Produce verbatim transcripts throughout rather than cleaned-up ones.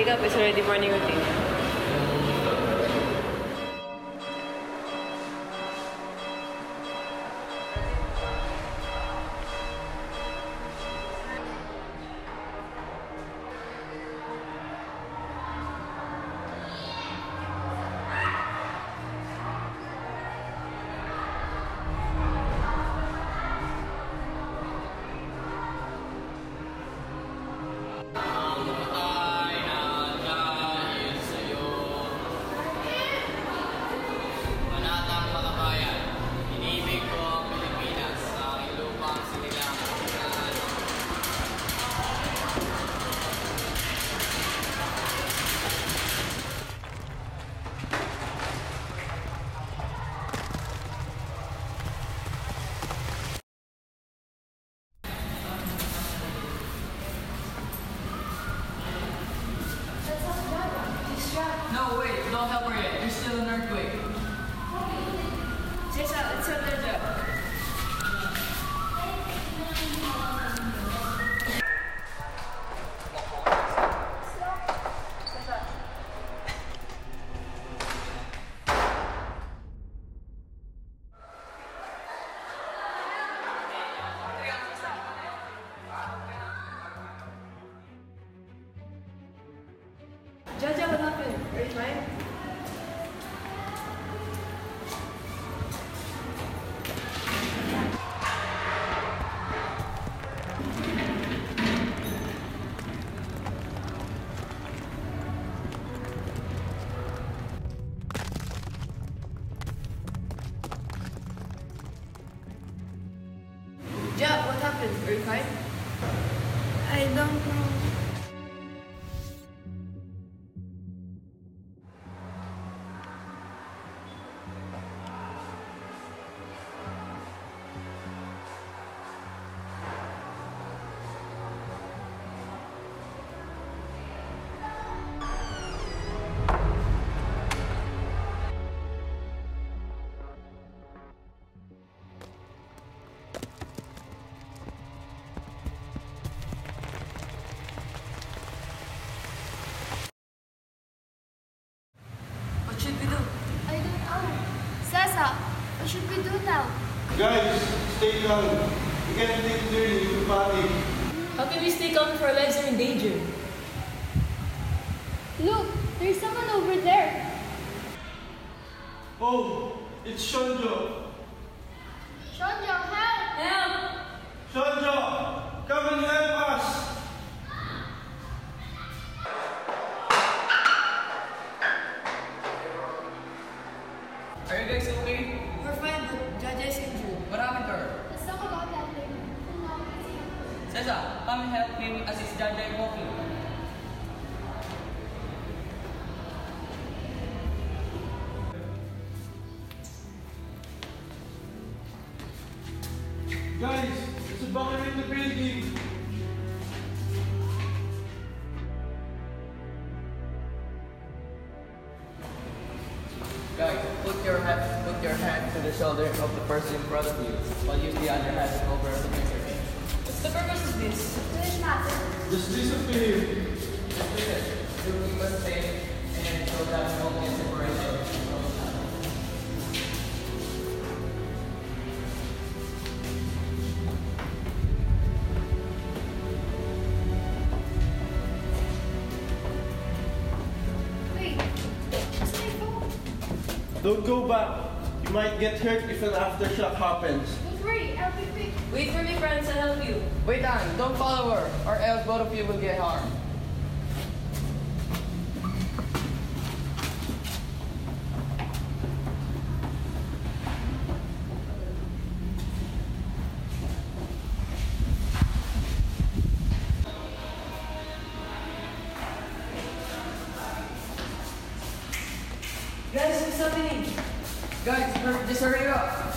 wake up, it's already morning routine. No, wait, don't help her yet. There's still an earthquake. Cesar, it's your turn job. Jaja, what happened? Are you fine? Ja, what happened? Are you fine? I don't know. What should we do? I don't know. Cesar, what should we do now? Guys, stay calm. We can't take turns to panic. How can we stay calm if our lives are in danger? Look, there's someone over there. Oh, it's Shonjo. Shonjo, help! Help! Shonjo, come and help us. Are you guys okay? We're fine, but Jaja is injured. What happened to her? Let's talk about that later. For now, let's help. Cesar, come and help him assist Jaja in walking. Guys, there's a bunker in the building. Guys, put your hand, put your hand to the shoulder of the person in front of you, while use the other hand over the finger. What's the purpose of this? Does it matter? Just listen to him. Just listen. Do keep us safe and so that we won't get separated. Wait, what's my phone? Don't go back. You might get hurt if an aftershock happens. Don't worry, I'll be quick. Wait for me, friends, I'll help you. Wait on, don't follow her, or else both of you will get harmed. Guys, what's happening? Guys, hur- just hurry up.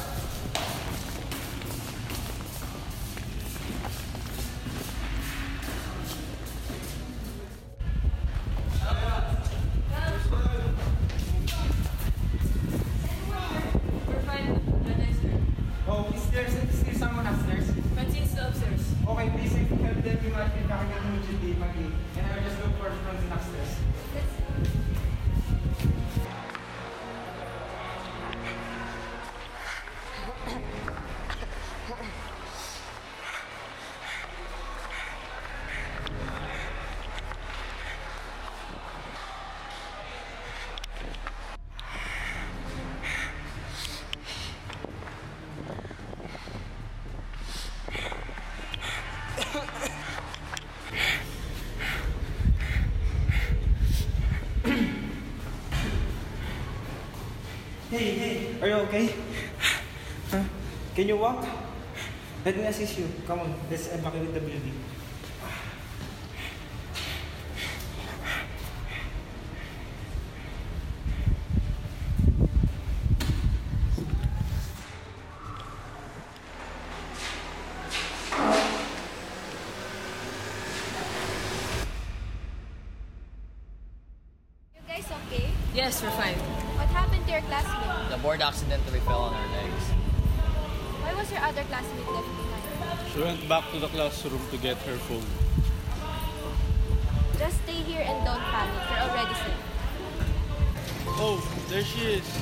Are you okay? Huh? Can you walk? Let me assist you. Come on, let's evacuate the building. You guys okay? Yes, we're fine. What happened to your classmate? The board accidentally fell on her legs. Why was your other classmate left behind? She went back to the classroom to get her phone. Just stay here and don't panic. You're already safe. Oh, there she is.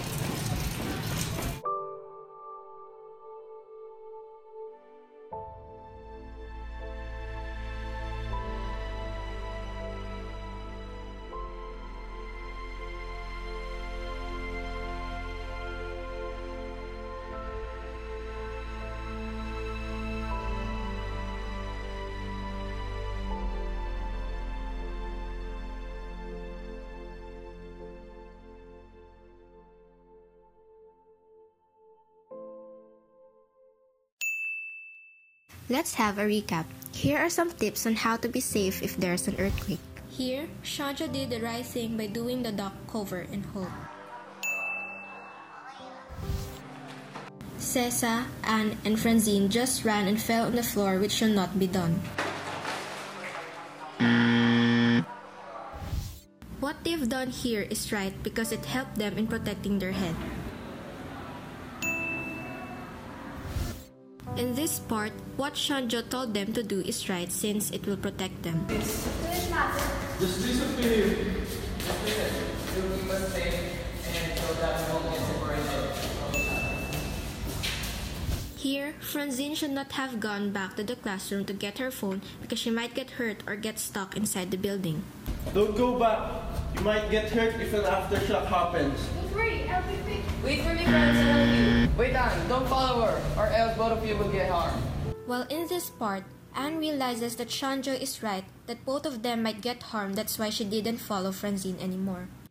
Let's have a recap. Here are some tips on how to be safe if there's an earthquake. Here, Shanja did the right thing by doing the dock cover and hold. Cesa, Anne, and Francine just ran and fell on the floor, which should not be done. What they've done here is right because it helped them in protecting their head. In this part, what Shanja told them to do is right since it will protect them. Just disappear. You must stay and so that we won't get separated. Here, Francine should not have gone back to the classroom to get her phone because she might get hurt or get stuck inside the building. Don't go back. You might get hurt if an aftershock happens. Don't worry, I'll be quick. Wait for me, friends, to help you. Wait on, don't follow her, or else both of you will get harmed. While in this part, Anne realizes that Shanja is right, that both of them might get harmed, that's why she didn't follow Francine anymore.